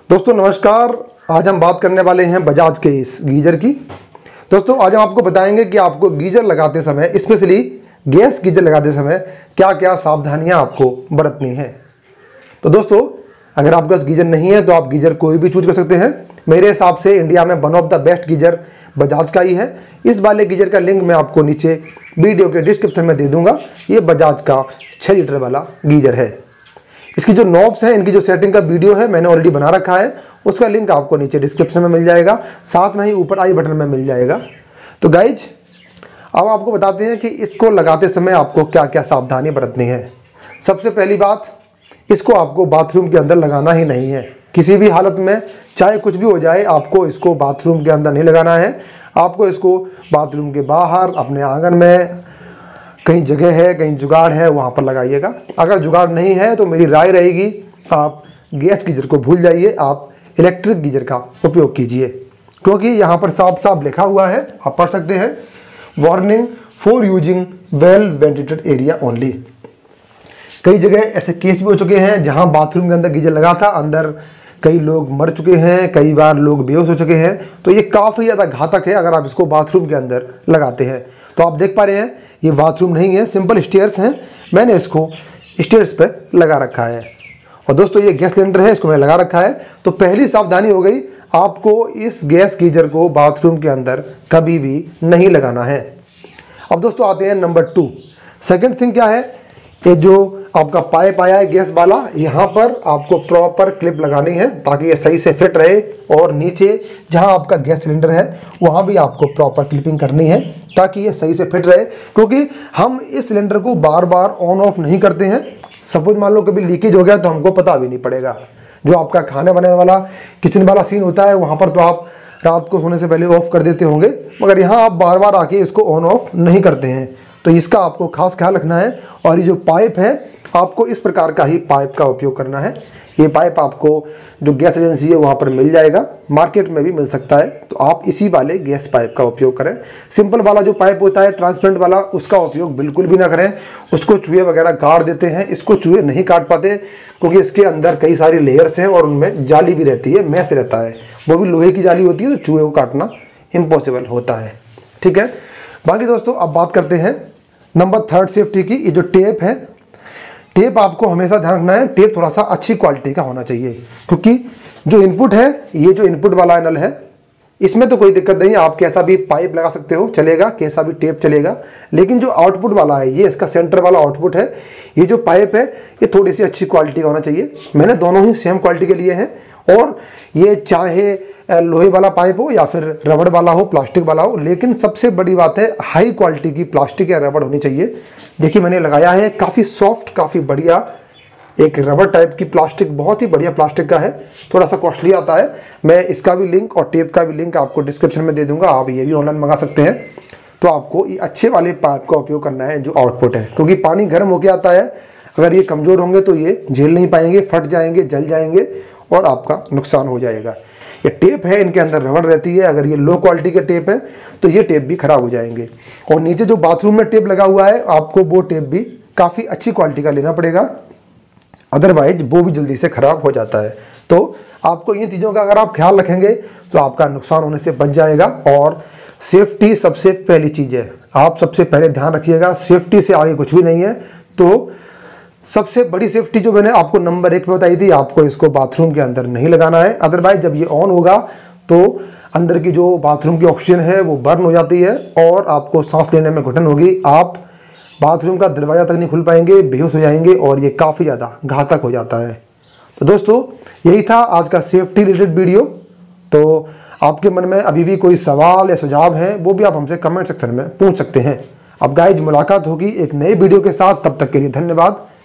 दोस्तों नमस्कार। आज हम बात करने वाले हैं बजाज के इस गीजर की। दोस्तों आज हम आपको बताएंगे कि आपको गीजर लगाते समय, स्पेशली गैस गीजर लगाते समय क्या क्या सावधानियां आपको बरतनी है। तो दोस्तों अगर आपके पास गीजर नहीं है तो आप गीजर कोई भी चूज कर सकते हैं। मेरे हिसाब से इंडिया में one of the best geyser Bajaj का ही है। इस वाले गीजर का लिंक मैं आपको नीचे वीडियो के डिस्क्रिप्शन में दे दूंगा। ये बजाज का 6 लीटर वाला गीजर है। इसकी जो नॉब्स है, इनकी जो सेटिंग का वीडियो है मैंने ऑलरेडी बना रखा है, उसका लिंक आपको नीचे डिस्क्रिप्शन में मिल जाएगा, साथ में ही ऊपर आई बटन में मिल जाएगा। तो गाइज अब आपको बताते हैं कि इसको लगाते समय आपको क्या क्या सावधानी बरतनी है। सबसे पहली बात, इसको आपको बाथरूम के अंदर लगाना ही नहीं है किसी भी हालत में, चाहे कुछ भी हो जाए। आपको इसको बाथरूम के अंदर नहीं लगाना है। आपको इसको बाथरूम के बाहर, अपने आंगन में, कहीं जगह है, कहीं जुगाड़ है, वहाँ पर लगाइएगा। अगर जुगाड़ नहीं है तो मेरी राय रहेगी आप गैस गीजर को भूल जाइए, आप इलेक्ट्रिक गीजर का उपयोग कीजिए, क्योंकि यहाँ पर साफ साफ लिखा हुआ है, आप पढ़ सकते हैं, warning for using well ventilated area only. कई जगह ऐसे केस भी हो चुके हैं जहाँ बाथरूम के अंदर गीजर लगा था, अंदर कई लोग मर चुके हैं, कई बार लोग बेहोश हो चुके हैं। तो ये काफ़ी ज़्यादा घातक है अगर आप इसको बाथरूम के अंदर लगाते हैं। तो आप देख पा रहे हैं ये बाथरूम नहीं है, सिंपल स्टेयर्स हैं। मैंने इसको स्टेयर्स पे लगा रखा है। और दोस्तों ये गैस सिलेंडर है, इसको मैंने लगा रखा है। तो पहली सावधानी हो गई, आपको इस गैस गीजर को बाथरूम के अंदर कभी भी नहीं लगाना है। अब दोस्तों आते हैं नंबर 2। सेकेंड थिंग क्या है, ये जो आपका पाइप आया है गैस वाला, यहाँ पर आपको प्रॉपर क्लिप लगानी है ताकि ये सही से फिट रहे। और नीचे जहाँ आपका गैस सिलेंडर है वहाँ भी आपको प्रॉपर क्लिपिंग करनी है ताकि ये सही से फिट रहे, क्योंकि हम इस सिलेंडर को बार बार ऑन ऑफ नहीं करते हैं। सपोज मान लो कभी लीकेज हो गया तो हमको पता भी नहीं पड़ेगा। जो आपका खाने बनाने वाला किचन वाला सीन होता है वहाँ पर तो आप रात को सोने से पहले ऑफ कर देते होंगे, मगर यहाँ आप बार बार आके इसको ऑन ऑफ नहीं करते हैं। तो इसका आपको खास ख्याल रखना है। और ये जो पाइप है, आपको इस प्रकार का ही पाइप का उपयोग करना है। ये पाइप आपको जो गैस एजेंसी है वहाँ पर मिल जाएगा, मार्केट में भी मिल सकता है। तो आप इसी वाले गैस पाइप का उपयोग करें। सिंपल वाला जो पाइप होता है ट्रांसपेरेंट वाला, उसका उपयोग बिल्कुल भी ना करें। उसको चूहे वगैरह काट देते हैं। इसको चूहे नहीं काट पाते क्योंकि इसके अंदर कई सारी लेयर्स हैं और उनमें जाली भी रहती है, मैश रहता है, वो भी लोहे की जाली होती है। तो चूहे को काटना इम्पॉसिबल होता है। ठीक है। बाकी दोस्तों अब बात करते हैं नंबर 3 सेफ्टी की। ये जो टेप है, टेप आपको हमेशा ध्यान रखना है, टेप थोड़ा सा अच्छी क्वालिटी का होना चाहिए, क्योंकि जो इनपुट है, ये जो इनपुट वाला नल है, इसमें तो कोई दिक्कत नहीं है, आप कैसा भी पाइप लगा सकते हो, चलेगा, कैसा भी टेप चलेगा। लेकिन जो आउटपुट वाला है, ये इसका सेंटर वाला आउटपुट है, ये जो पाइप है ये थोड़ी सी अच्छी क्वालिटी का होना चाहिए। मैंने दोनों ही सेम क्वालिटी के लिए हैं। और ये चाहे लोहे वाला पाइप हो या फिर रबड़ वाला हो, प्लास्टिक वाला हो, लेकिन सबसे बड़ी बात है हाई क्वालिटी की प्लास्टिक या रबड़ होनी चाहिए। देखिए मैंने लगाया है, काफ़ी सॉफ्ट, काफ़ी बढ़िया एक रबड़ टाइप की प्लास्टिक, बहुत ही बढ़िया प्लास्टिक का है। थोड़ा सा कॉस्टली आता है। मैं इसका भी लिंक और टेप का भी लिंक आपको डिस्क्रिप्शन में दे दूंगा, आप ये भी ऑनलाइन मंगा सकते हैं। तो आपको ये अच्छे वाले पाइप का उपयोग करना है जो आउटपुट है, क्योंकि पानी गर्म होकर आता है। अगर ये कमज़ोर होंगे तो ये झेल नहीं पाएंगे, फट जाएंगे, जल जाएंगे और आपका नुकसान हो जाएगा। ये टेप है, इनके अंदर रबड़ रहती है। अगर ये लो क्वालिटी के टेप है तो ये टेप भी खराब हो जाएंगे। और नीचे जो बाथरूम में टेप लगा हुआ है, आपको वो टेप भी काफ़ी अच्छी क्वालिटी का लेना पड़ेगा, अदरवाइज वो भी जल्दी से ख़राब हो जाता है। तो आपको इन चीज़ों का अगर आप ख्याल रखेंगे तो आपका नुकसान होने से बच जाएगा। और सेफ्टी सबसे पहली चीज़ है, आप सबसे पहले ध्यान रखिएगा, सेफ्टी से आगे कुछ भी नहीं है। तो सबसे बड़ी सेफ्टी जो मैंने आपको नंबर 1 पे बताई थी, आपको इसको बाथरूम के अंदर नहीं लगाना है। अदरवाइज जब ये ऑन होगा तो अंदर की जो बाथरूम की ऑक्सीजन है वो बर्न हो जाती है और आपको सांस लेने में घुटन होगी। आप बाथरूम का दरवाज़ा तक नहीं खुल पाएंगे, बेहोश हो जाएंगे और ये काफ़ी ज़्यादा घातक हो जाता है। तो दोस्तों यही था आज का सेफ्टी रिलेटेड वीडियो। तो आपके मन में अभी भी कोई सवाल या सुझाव है वो भी आप हमसे कमेंट सेक्शन में पूछ सकते हैं। अब गाइज मुलाकात होगी एक नई वीडियो के साथ, तब तक के लिए धन्यवाद।